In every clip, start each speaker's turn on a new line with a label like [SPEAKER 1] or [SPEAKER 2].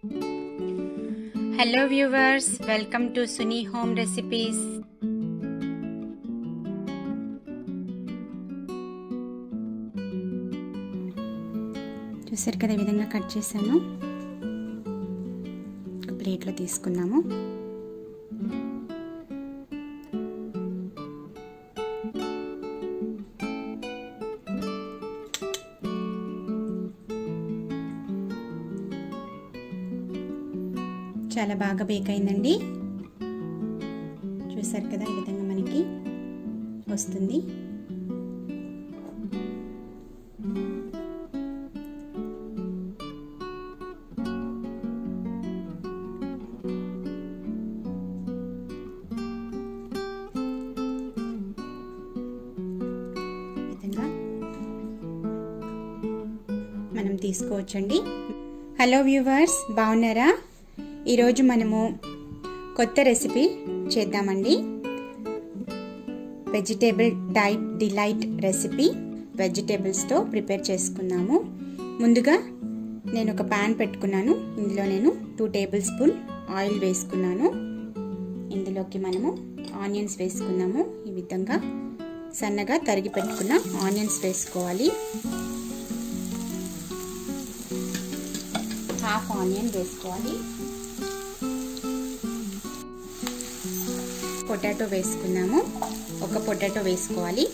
[SPEAKER 1] Hello viewers, welcome to Suni Home Recipes. చూసారు కదా, ఈ విధంగా కట్ చేశాను. ఒక ప్లేట్లో తీసుకున్నాము. చాలా బాగా బేక్ అయిందండి. చూసారు కదా, ఈ విధంగా మనకి వస్తుంది. విధంగా మనం తీసుకోవచ్చండి. హలో వ్యూవర్స్, బాగున్నారా? ఈరోజు మనము కొత్త రెసిపీ చేద్దామండి. వెజిటేబుల్ డిలైట్ రెసిపీ వెజిటేబుల్స్తో ప్రిపేర్ చేసుకుందాము. ముందుగా నేను ఒక ప్యాన్ పెట్టుకున్నాను. ఇందులో నేను 2 టేబుల్ స్పూన్ ఆయిల్ వేసుకున్నాను. ఇందులోకి మనము ఆనియన్స్ వేసుకున్నాము. ఈ విధంగా సన్నగా తరిగి పెట్టుకున్న ఆనియన్స్ వేసుకోవాలి. హాఫ్ ఆనియన్ వేసుకోవాలి. పొటాటో వేసుకున్నాము. ఒక పొటాటో వేసుకోవాలి.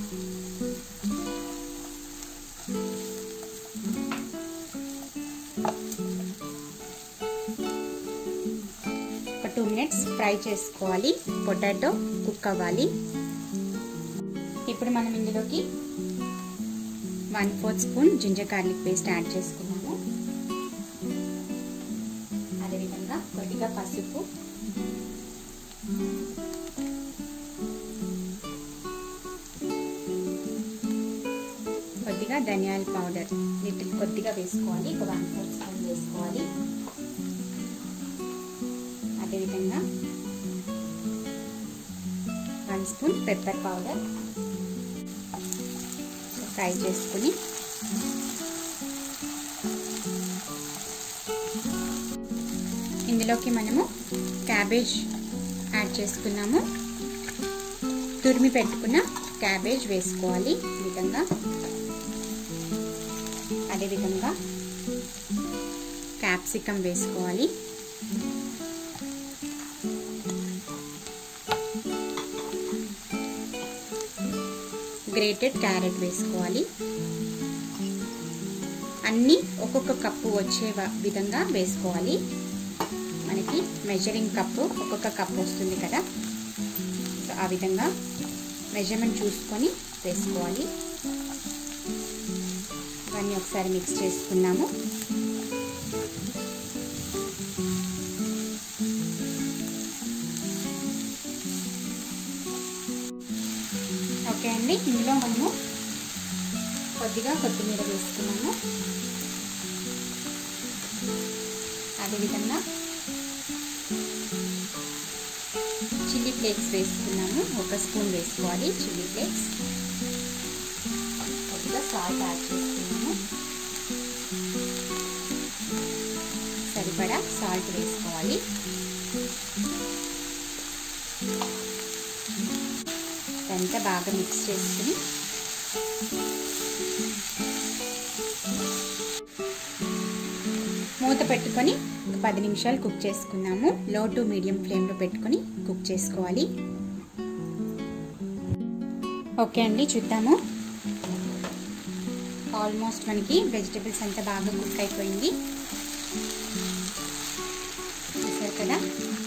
[SPEAKER 1] ఒక 2 మినిట్స్ ఫ్రై చేసుకోవాలి. పొటాటో కుక్ అవ్వాలి. ఇప్పుడు మనం ఇందులోకి 1/4 spoon ginger garlic paste add చేసుకున్నాము. అదేవిధంగా కొద్దిగా పసుపు, కొద్దిగా ధనియాల పౌడర్ కొద్దిగా వేసుకోవాలి. ఒక 1/4 స్పూన్ వేసుకోవాలి. అదేవిధంగా 1 స్పూన్ పెప్పర్ పౌడర్ ఫ్రై చేసుకుని ఇందులోకి మనము క్యాబేజ్ యాడ్ చేసుకున్నాము. తురిమి పెట్టుకున్న క్యాబేజ్ వేసుకోవాలి. ఈ విధంగా అదేవిధంగా క్యాప్సికమ్ వేసుకోవాలి. గ్రేటెడ్ క్యారెట్ వేసుకోవాలి. అన్నీ ఒక్కొక్క కప్పు వచ్చే విధంగా వేసుకోవాలి. మనకి మెజరింగ్ కప్పు ఒక్కొక్క కప్పు వస్తుంది కదా, సో ఆ విధంగా మెజర్మెంట్ చూసుకొని వేసుకోవాలి. ఇవన్నీ ఒకసారి మిక్స్ చేసుకున్నాము. ఓకే అండి, ఇందులో మనము కొద్దిగా కొత్తిమీర వేసుకున్నాము. అదేవిధంగా చిల్లీ ఫ్లేక్స్ వేసుకున్నాము. 1 స్పూన్ వేసుకోవాలి చిల్లీ ఫ్లేక్స్. కొద్దిగా సాల్ట్ యాడ్ చేసుకున్నాము. సరిపడా సాల్ట్ వేసుకోవాలి. ఇదంతా బాగా మిక్స్ చేసుకుని మూత పెట్టుకొని ఒక 10 నిమిషాలు కుక్ చేసుకున్నాము. లో టు మీడియం ఫ్లేమ్లో పెట్టుకొని కుక్ చేసుకోవాలి. ఓకే అండి, చూద్దాము. ఆల్మోస్ట్ మనకి వెజిటేబుల్స్ అంతా బాగా కుక్ అయిపోయింది. చూసారు కదా,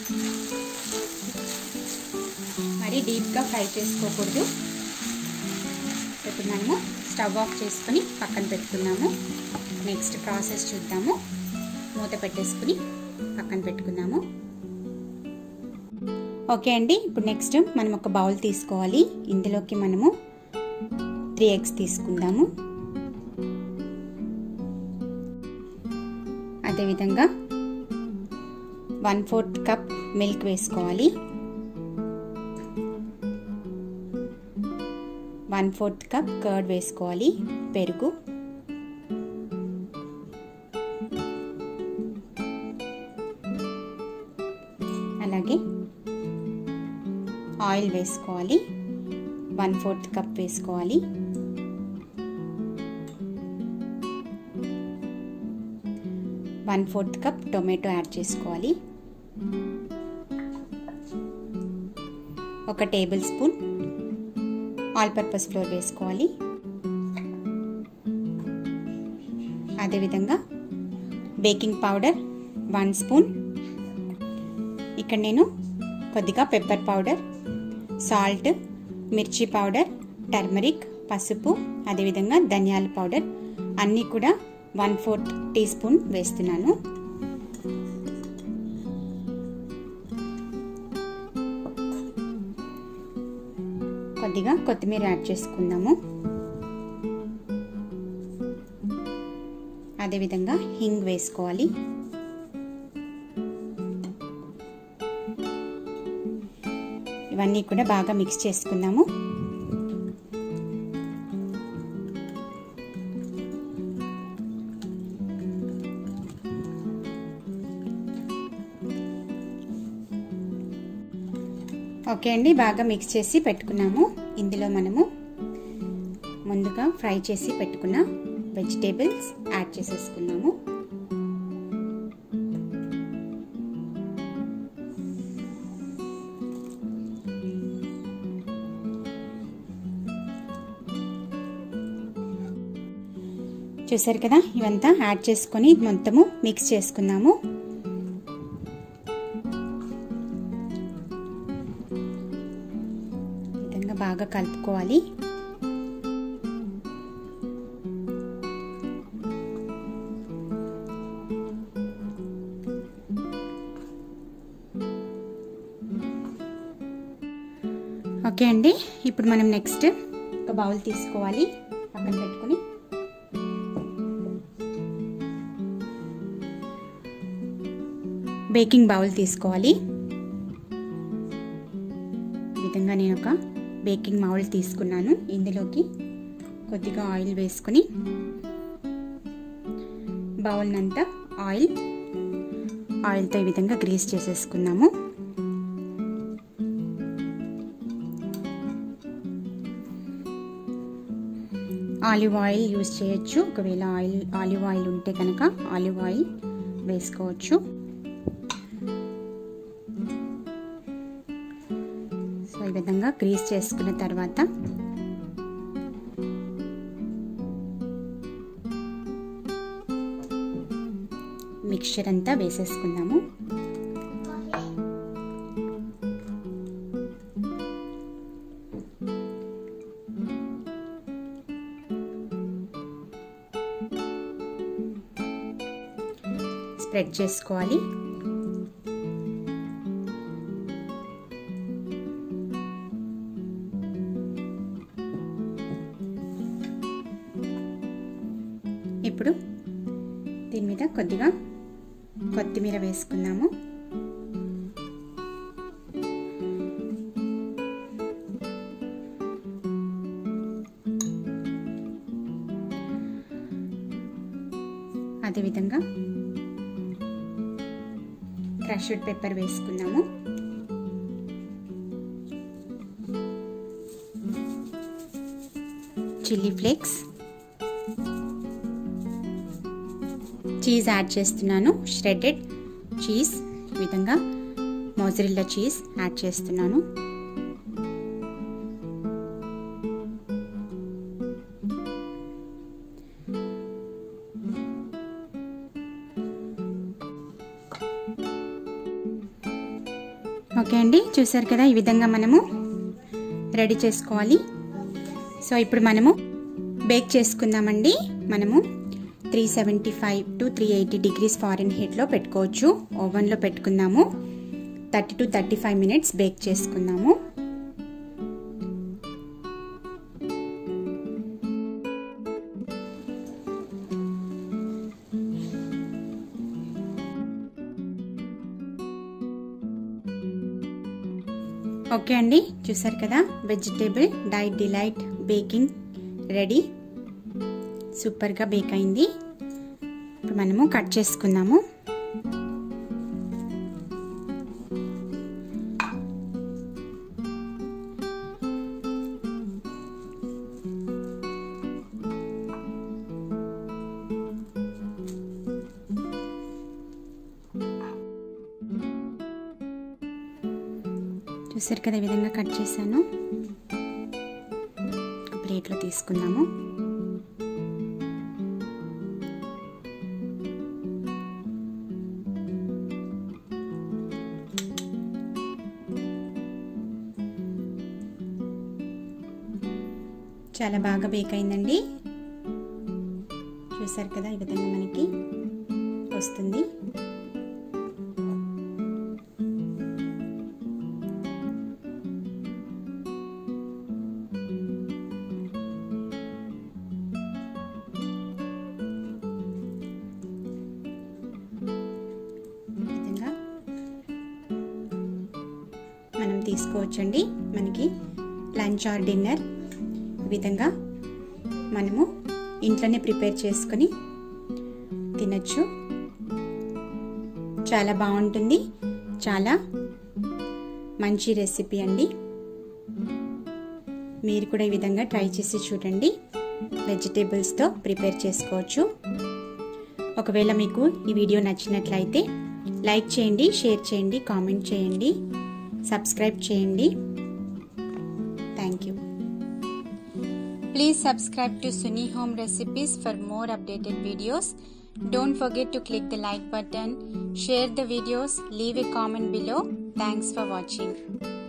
[SPEAKER 1] మరి డీప్గా ఫ్రై చేసుకోకూడదు. ఇప్పుడు మనము స్టవ్ ఆఫ్ చేసుకుని పక్కన పెట్టుకున్నాము. నెక్స్ట్ ప్రాసెస్ చూద్దాము. మూత పెట్టేసుకుని పక్కన పెట్టుకుందాము. ఓకే అండి, ఇప్పుడు నెక్స్ట్ మనం ఒక బౌల్ తీసుకోవాలి. ఇందులోకి మనము 3 ఎగ్స్ తీసుకుందాము. అదేవిధంగా 1/4 కప్ మిల్క్ వేసుకోవాలి. 1/4 కప్ కర్డ్ వేసుకోవాలి. పెరుగు అలాగే ఆయిల్ వేసుకోవాలి. 1/4 కప్ వేసుకోవాలి. వన్ 1/4 కప్ టొమాటో యాడ్ చేసుకోవాలి. 1 table spoon all purpose flour వేసుకోవాలి. అదేవిధంగా బేకింగ్ పౌడర్ 1 స్పూన్. ఇక్కడ నేను కొద్దిగా పెప్పర్ పౌడర్, సాల్ట్, మిర్చి పౌడర్, టర్మరిక్, పసుపు, అదేవిధంగా ధనియాల పౌడర్ అన్నీ కూడా 1/4 టీ స్పూన్ వేస్తున్నాను. కొద్దిగా కొత్తిమీర యాడ్ చేసుకుందాము. అదేవిధంగా హింగ్ వేసుకోవాలి. ఇవన్నీ కూడా బాగా మిక్స్ చేసుకుందాము. ఓకే అండి, బాగా మిక్స్ చేసి పెట్టుకున్నాము. ఇందులో మనము ముందుగా ఫ్రై చేసి పెట్టుకున్న వెజిటేబుల్స్ యాడ్ చేసేసుకున్నాము. చూసారు కదా, ఇవంతా యాడ్ చేసుకొని మొత్తము మిక్స్ చేసుకున్నాము. ఈ విధంగా బాగా కలుపుకోవాలి. ఓకే అండి, ఇప్పుడు మనం నెక్స్ట్ ఒక బౌల్ తీసుకోవాలి. పక్కన పెట్టుకొని బేకింగ్ బౌల్ తీసుకోవాలి. ఈ విధంగా నేను ఒక బేకింగ్ బౌల్ తీసుకున్నాను. ఇందులోకి కొద్దిగా ఆయిల్ వేసుకొని బౌల్ అంతా ఆయిల్తో ఈ విధంగా గ్రీస్ చేసేసుకున్నాము. ఆలివ్ ఆయిల్ యూజ్ చేయొచ్చు. ఒకవేళ ఆలివ్ ఆయిల్ ఉంటే కనుక ఆలివ్ ఆయిల్ వేసుకోవచ్చు. సో ఈ విధంగా గ్రీస్ చేసుకున్న తర్వాత మిక్చర్ అంతా వేసేసుకుందాము. స్ప్రెడ్ చేసుకోవాలి. ఇప్పుడు దీని మీద కొద్దిగా కొత్తిమీర వేసుకుందాము. అదేవిధంగా క్రష్డ్ పెప్పర్ వేసుకున్నాము. చిల్లీ ఫ్లేక్స్, చీజ్ యాడ్ చేస్తున్నాను. ష్రెడెడ్ చీజ్, ఈ విధంగా మోజరెల్లా చీజ్ యాడ్ చేస్తున్నాను. ఓకే అండి, చూసారు కదా, ఈ విధంగా మనము రెడీ చేసుకోవాలి. సో ఇప్పుడు మనము బేక్ చేసుకుందామండి. మనము 375 to 380 degrees ఫారెన్హీట్లో పెట్టుకోవచ్చు. ఓవెన్లో పెట్టుకుందాము. 30 to 35 minutes బేక్ చేసుకుందాము. ఓకే అండి, చూసారు కదా, vegetable diet delight baking ready. సూపర్గా బేక్ అయింది. ఇప్పుడు మనము కట్ చేసుకుందాము. చూసారు కదా, ఈ విధంగా కట్ చేశాను. ప్లేట్లో తీసుకుందాము. చాలా బాగా బేక్ అయిందండి. చూసారు కదా, ఈ విధంగా మనకి వస్తుంది. మనం తీసుకోవచ్చండి. మనకి లంచ్ ఆర్ డిన్నర్ ఈ విధంగా మనము ఇంట్లోనే ప్రిపేర్ చేసుకొని తినచ్చు. చాలా బాగుంటుంది. చాలా మంచి రెసిపీ అండి. మీరు కూడా ఈ విధంగా ట్రై చేసి చూడండి. వెజిటేబుల్స్తో ప్రిపేర్ చేసుకోవచ్చు. ఒకవేళ మీకు ఈ వీడియో నచ్చినట్లయితే లైక్ చేయండి, షేర్ చేయండి, కామెంట్ చేయండి, సబ్స్క్రైబ్ చేయండి. Thank you. Please subscribe to Suni Home Recipes for more updated videos. Don't forget to click the like button, share the videos, leave a comment below. Thanks for watching.